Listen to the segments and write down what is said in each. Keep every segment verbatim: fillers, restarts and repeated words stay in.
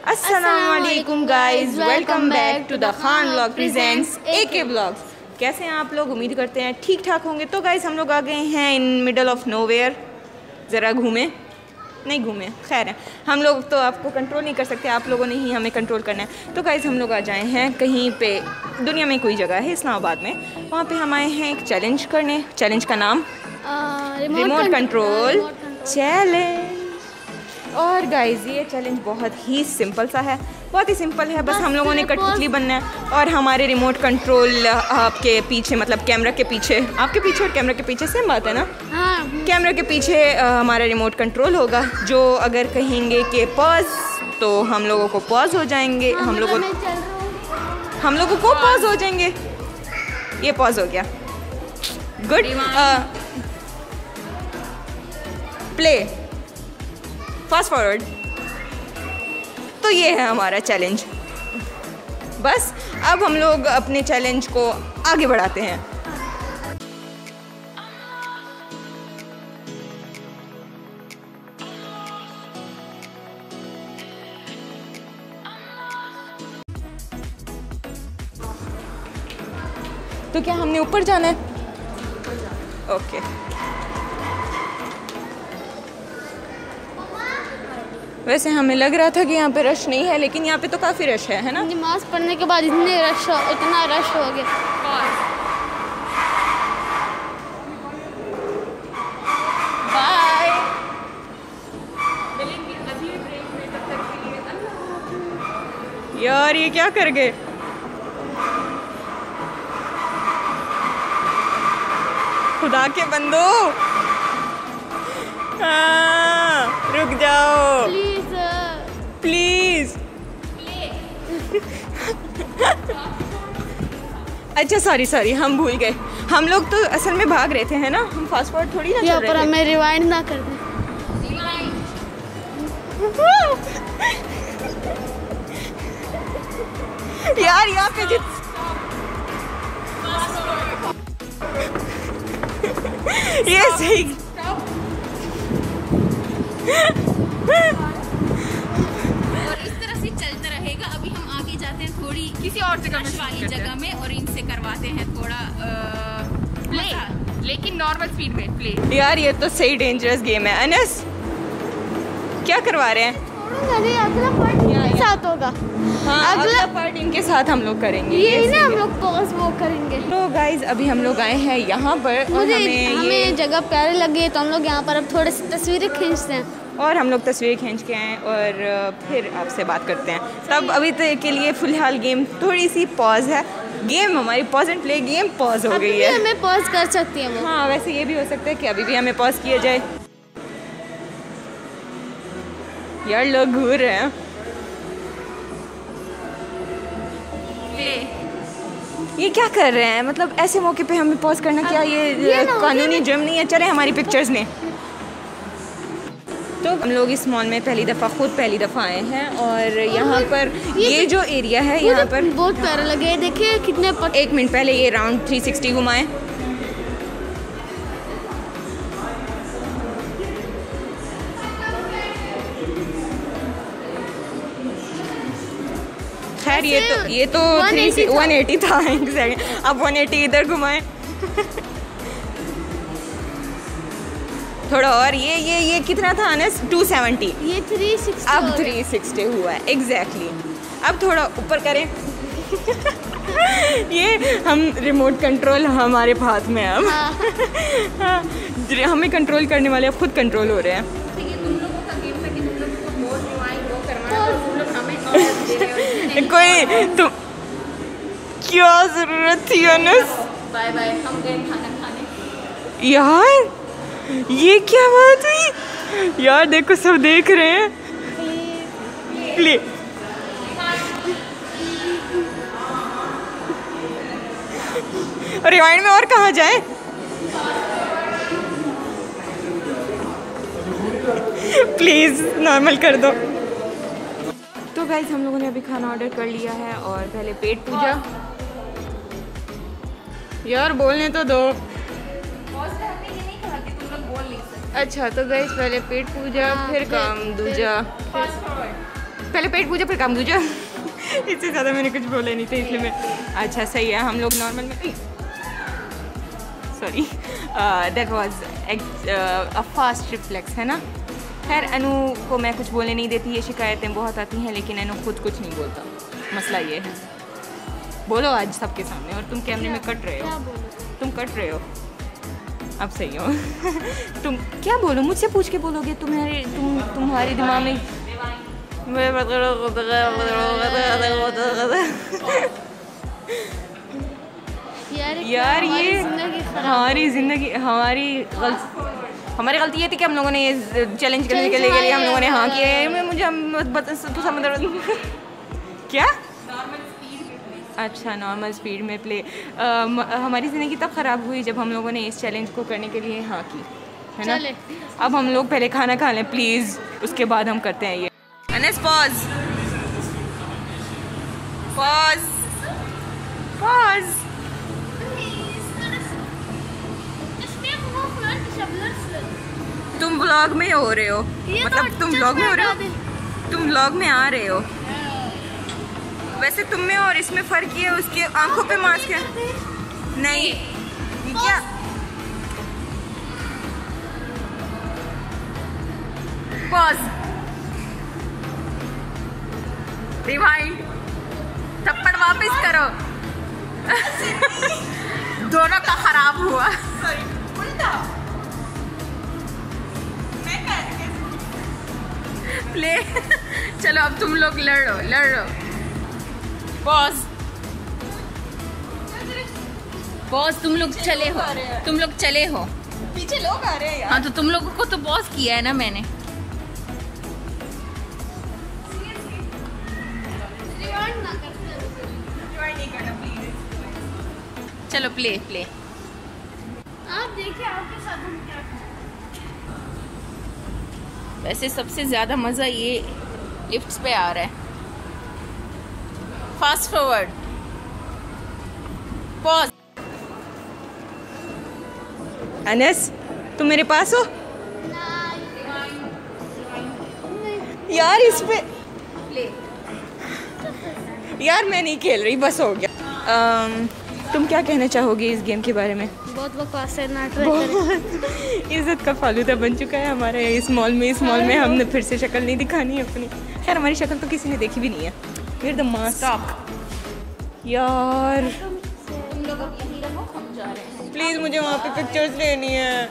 अस्सलामुअलैकुम guys, welcome back to the Khan vlog presents AK vlogs. कैसे हैं आप लोग? उम्मीद करते हैं ठीक ठाक होंगे। तो गाइस हम लोग आ गए हैं इन मिडल ऑफ नोवेयर। ज़रा घूमें, नहीं घूमें, खैर है, हम लोग तो आपको कंट्रोल नहीं कर सकते, आप लोगों ने ही हमें कंट्रोल करना है। तो गाइस हम लोग आ जाए हैं कहीं पे, दुनिया में कोई जगह है इस्लामाबाद में, वहाँ पे हम आए हैं एक चैलेंज करने। चैलेंज का नाम रिमोट कंट्रोल चैलेंज। और गाइस ये चैलेंज बहुत ही सिंपल सा है, बहुत ही सिंपल है। बस हम लोगों ने कठपुतली बनना है और हमारे रिमोट कंट्रोल आपके पीछे, मतलब कैमरा के पीछे, आपके पीछे और कैमरा के पीछे सेम बात है ना? हाँ। कैमरा के पीछे आ, हमारा रिमोट कंट्रोल होगा, जो अगर कहेंगे कि पॉज तो हम लोगों को पॉज हो जाएंगे। हाँ, हम लोगों हम लोगों को पॉज हो जाएंगे। ये पॉज हो गया, गुड। Play, fast forward. तो ये है हमारा चैलेंज। बस अब हम लोग अपने चैलेंज को आगे बढ़ाते हैं। तो क्या हमने ऊपर जाना है? ओके। वैसे हमें लग रहा था कि यहाँ पे रश नहीं है, लेकिन यहाँ पे तो काफ़ी रश है, है ना? नमाज पढ़ने के बाद इतने रश हो, इतना रश हो गया। बाय। यार ये क्या कर गए? खुदा के बंदो, हाँ, रुक जाओ प्लीज। अच्छा सॉरी सॉरी, हम भूल गए। हम लोग तो असल में भाग रहे थे, है ना? हम फास्ट फॉरवर्ड थोड़ी ना चल रहे थे। पर हमें रिवाइंड ना कर दे। यार यहाँ पे जित ये सही। थोड़ी किसी और जगह में वाली जगह में और इनसे करवाते हैं थोड़ा प्ले, लेकिन नॉर्मल स्पीड में प्ले। यार ये तो सही डेंजरस गेम है। अनस क्या करवा रहे हैं? अगला पार्ट इनके साथ होगा। हाँ, अगला पार्ट इनके साथ हम लोग करेंगे। ये, ये ना हम लोग पॉज वो करेंगे। तो गाइज अभी हम लोग आए हैं यहाँ पर और हमें हमें ये जगह प्यारी लगी, तो हम लोग यहाँ पर अब थोड़ी सी तस्वीरें खींचते हैं और हम लोग तस्वीरें खींच के आए और फिर आपसे बात करते हैं। तब अभी तक के लिए फ़िलहाल गेम थोड़ी सी पॉज है। गेम हमारी pause and play game pause हो गई है। हमें पॉज कर सकती है वो। हाँ, वैसे ये भी हो सकता है कि अभी भी हमें पॉज किया जाए। यार लोग घूर रहे हैं। ये क्या कर रहे हैं? मतलब ऐसे मौके पे हमें पॉज करना क्या ये, ये कानूनी जुर्म नहीं है? चले हमारी पिक्चर्स में। तो हम लोग इस मॉल में पहली दफ़ा, खुद पहली दफ़ा आए हैं और यहाँ पर ये, ये जो एरिया है यहाँ पर बहुत प्यारा लगे। देखिए कितने पट... एक मिनट पहले ये राउंड थ्री सिक्सटी घुमाएं। खैर ये तो ये तो वन एटी था एग्जैक्ट। अब वन एटी इधर घुमाएं। थोड़ा और ये ये ये कितना था अनस? Two seventy. ये थ्री सिक्सटी। अब थ्री सिक्सटी हुआ है एग्जैक्टली। अब थोड़ा ऊपर करें। ये हम रिमोट कंट्रोल हमारे हाथ में है अब। हाँ। हमें कंट्रोल करने वाले अब खुद कंट्रोल हो रहे हैं। कोई तुम क्या जरूरत थी अनस? बाय बाय, हम गए खाना खाने। यार ये क्या बात हुई? यार देखो सब देख रहे हैं। प्ले। रिवाइंड में और कहाँ जाए? प्लीज नॉर्मल कर दो। तो गाइस हम लोगों ने अभी खाना ऑर्डर कर लिया है और पहले पेट पूजा। यार बोलने तो दो। अच्छा तो गाइस पहले पेट पूजा फिर काम दूजा पहले पेट पूजा फिर काम पूजा। इससे ज़्यादा मैंने कुछ बोला नहीं था इसलिए मैं। अच्छा सही है, हम लोग नॉर्मल में sorry that was a fast reflex है ना। खैर अनु को मैं कुछ बोलने नहीं देती, ये शिकायतें बहुत आती हैं, लेकिन अनु खुद कुछ नहीं बोलता। मसला ये है। बोलो आज सबके सामने, और तुम कैमरे में कट रहे हो, तुम कट रहे हो। अब सही हो। तुम क्या बोलो, मुझसे पूछ के बोलोगे। तुम्हारे तुम तुम्हारे दिमाग में यार, यार ये हमारी ज़िंदगी, हमारी गलती हमारी गलती ये थी कि हम लोगों ने ये चैलेंज करने के लिए हम लोगों ने हाँ किया। मुझे हम समझ क्या अच्छा नॉर्मल स्पीड में प्ले। हमारी ज़िंदगी तब ख़राब हुई जब हम लोगों ने इस चैलेंज को करने के लिए हाँ की, है ना। अब हम लोग पहले खाना खा लें प्लीज़, उसके बाद हम करते हैं ये। Anas pause pause pause. तुम व्लॉग में हो रहे हो, मतलब तुम व्लॉग में हो रहे हो, तुम व्लॉग में आ रहे हो। वैसे तुम में और इसमें फर्क ये है, उसके आंखों पे मास्क है। नहीं ये क्या पॉज रिवाइंड, थप्पड़ वापस करो। दोनों का खराब हुआ। प्ले। चलो अब तुम लोग लड़ो लड़ो। Pause pause. तुम लोग चले हो, तुम लोग चले हो, पीछे लोग आ रहे हैं यार। हाँ तो तुम लोगों को तो पॉज किया है ना मैंने। चलो प्ले प्ले। आप देखिए आपके साथ हम क्या करें। वैसे सबसे ज़्यादा मज़ा ये लिफ्ट्स पे आ रहा है। Fast forward, pause. अनस तुम मेरे पास हो यार, इस पे यार मैं नहीं खेल रही, बस हो गया। um, तुम क्या कहना चाहोगी इस गेम के बारे में? बहुत बकवास है, ना ट्राई करें। इज्जत का फालूदा बन चुका है हमारे इस मॉल में। इस मॉल में हमने फिर से शक्ल नहीं दिखानी है अपनी। खैर हमारी शक्ल तो किसी ने देखी भी नहीं है। फिर द मास्क यार, प्लीज मुझे वहाँ पे पिक्चर्स लेनी है।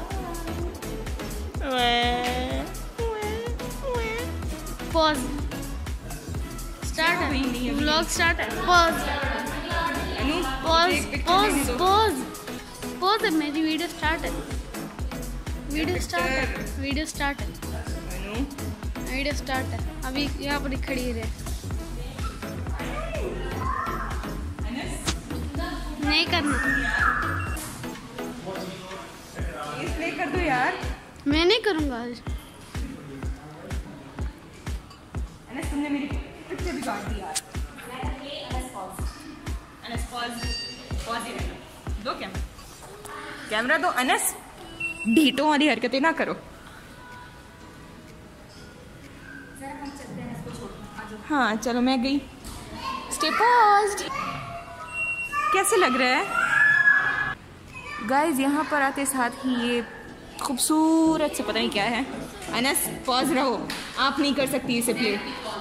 पॉज स्टार्ट है, व्लॉग स्टार्ट है। Pause pause pause pause pause है, मेरी वीडियो स्टार्ट है, वीडियो स्टार्ट है, वीडियो स्टार्ट है, वीडियो स्टार्ट है। अभी यहाँ पर खड़ी रहे, नहीं करना, प्ले कर दो यार। मैं नहीं करूँगा आज। तुमने मेरी पिक्चर बिगाड़ दी यार। अनस पॉज पॉज ही रहना दो। कैमरा कैमरा दो अनस, ढीटों वाली हरकतें ना करो। हाँ चलो मैं गई। Stay paused. कैसे लग रहा है गाइज? यहाँ पर आते साथ ही ये खूबसूरत से पता नहीं क्या है। अनस पॉज रहो, आप नहीं कर सकती इसे प्ले।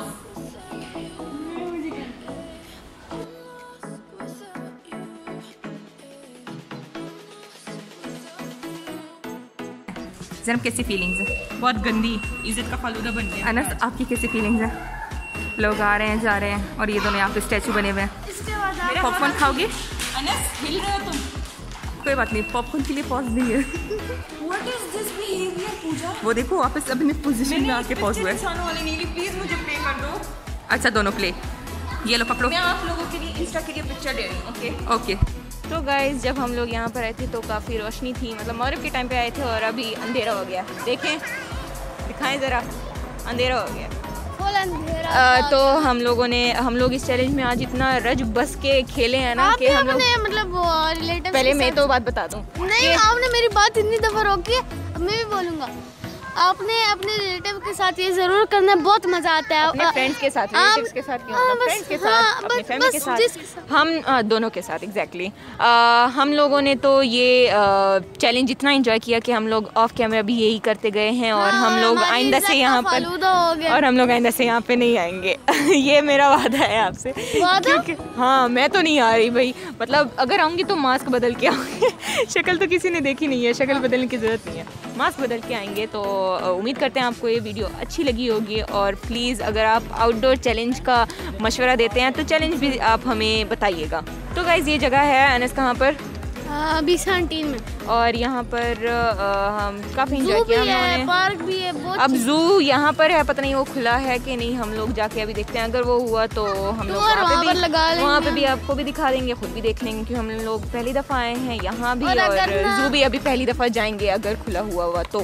जरा कैसी फीलिंग्स है? बहुत गंदी, इज्जत का फालूदा बन गया। अनस आपकी कैसी फीलिंग्स है? लोग आ रहे हैं जा रहे हैं और ये दोनों यहाँ पे स्टैचू बने हुए हैं। इसके बाद आप पॉपकॉर्न खाओगे? अनस हिल रहे हो तुम? कोई बात नहीं, पॉपकॉर्न के लिए पॉज नहीं है। What is this behavior, पूजा? वो देखो वापस अपने पोजीशन में आके पॉज हुआ है। प्लीज मुझे प्ले कर दो। अच्छा दोनों प्ले। ये लो पकड़ो। मैं आप लोगों के लिए इंस्टा के लिए पिक्चर दे रही हूँ। Okay okay. तो गाइज जब हम लोग यहाँ पर आए थे तो काफ़ी रोशनी थी, मतलब मगरिब के टाइम पे आए थे और अभी अंधेरा हो गया। देखें, दिखाएं ज़रा, अंधेरा हो गया। फुल अंधेरा। आ, तो हम लोगों ने हम लोग इस चैलेंज में आज इतना रज बस के खेले हैं ना कि हम लोग मतलब रिलेटिव। पहले मैं तो बात बता दूं। नहीं, आपने मेरी बात इतनी दफा रोकी है, अब मैं भी बोलूँगा। आपने अपने रिलेटिव के साथ ये जरूर करना, बहुत मजा आता है। अपने फ्रेंड्स के साथ, रिलेटिव्स के साथ क्यों, मतलब फ्रेंड्स के साथ, अपने फैमिली के साथ, हम आ, दोनों के साथ एग्जैक्टली exactly. हम लोगों ने तो ये चैलेंज इतना एंजॉय किया कि हम लोग ऑफ कैमरा भी यही करते गए हैं और हम लोग आइंदा से यहाँ पर और हम लोग आइंदा से यहाँ पे नहीं आएंगे। ये मेरा वादा है आपसे, क्योंकि हाँ मैं तो नहीं आ रही भाई, मतलब अगर आऊँगी तो मास्क बदल के आऊँगी। शक्ल तो किसी ने देखी नहीं है, शक्ल बदलने की ज़रूरत नहीं है, मास्क बदल के आएंगे। तो उम्मीद करते हैं आपको ये वीडियो अच्छी लगी होगी और प्लीज़ अगर आप आउटडोर चैलेंज का मशवरा देते हैं तो चैलेंज भी आप हमें बताइएगा। तो गाइज़ ये जगह है अनस कहाँ पर, अभी सेवनटीन में, और यहाँ पर आ, हम काफ़ी इंजॉय किया हमने, पार्क भी है बहुत। अब जू यहाँ पर है, पता नहीं वो खुला है कि नहीं, हम लोग जाके अभी देखते हैं। अगर वो हुआ तो हम लोग वहाँ पे भी वहाँ पे भी आपको भी दिखा देंगे, खुद भी देख लेंगे, क्योंकि हम लोग पहली दफ़ा आए हैं यहाँ भी, और जू भी अभी पहली दफ़ा जाएंगे अगर खुला हुआ हुआ तो।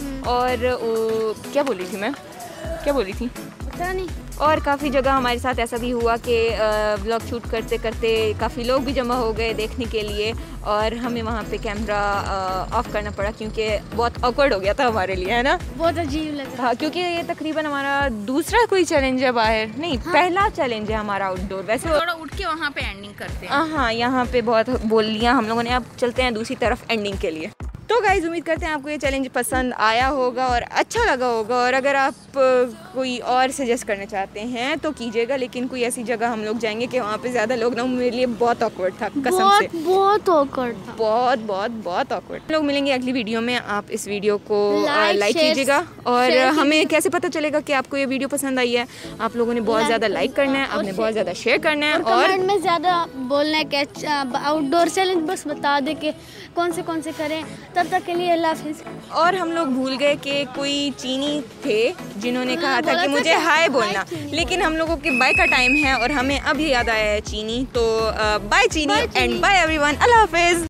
और ओ, क्या बोली थी मैं, क्या बोली थी पता नहीं। और काफ़ी जगह हमारे साथ ऐसा भी हुआ कि व्लॉग शूट करते करते काफ़ी लोग भी जमा हो गए देखने के लिए, और हमें वहाँ पे कैमरा ऑफ करना पड़ा क्योंकि बहुत ऑकवर्ड हो गया था हमारे लिए, है ना, बहुत अजीब लगा। हाँ, क्योंकि ये तकरीबन हमारा दूसरा कोई चैलेंज है बाहर, नहीं हाँ? पहला चैलेंज है हमारा आउटडोर। वैसे थोड़ा उठ के वहाँ पे एंडिंग करते हैं। हाँ, यहाँ पे बहुत बोल लिया हम लोगों ने, अब चलते हैं दूसरी तरफ एंडिंग के लिए। तो गाइज़ उम्मीद करते हैं आपको ये चैलेंज पसंद आया होगा और अच्छा लगा होगा, और अगर आप कोई और सजेस्ट करना चाहते हैं तो कीजिएगा, लेकिन कोई ऐसी जगह हम लोग जाएंगे कि वहाँ पे ज़्यादा लोग ना, मेरे लिए बहुत ऑकवर्ड था कसम बहुत, से, बहुत ऑकवर्ड था, बहुत बहुत बहुत ऑकवर्ड। लोग मिलेंगे अगली वीडियो में, आप इस वीडियो को लाइक कीजिएगा, और हमें कैसे पता चलेगा कि आपको ये वीडियो पसंद आई है, आप लोगों ने बहुत ज़्यादा लाइक करना है, आपने बहुत ज़्यादा शेयर करना है, और कमेंट में ज़्यादा बोलना है कि आउटडोर चैलेंज बस बता दे कि कौन से कौन से करें। तब तक के लिए अल्लाह हाफिज़। और हम लोग भूल गए कि कोई चीनी थे जिन्होंने कहा था कि मुझे हाय बोलना, लेकिन हम लोगों के बाय का टाइम है और हमें अभी याद आया है चीनी, तो बाय चीनी एंड बाय एवरीवन, अल्लाह हाफिज़।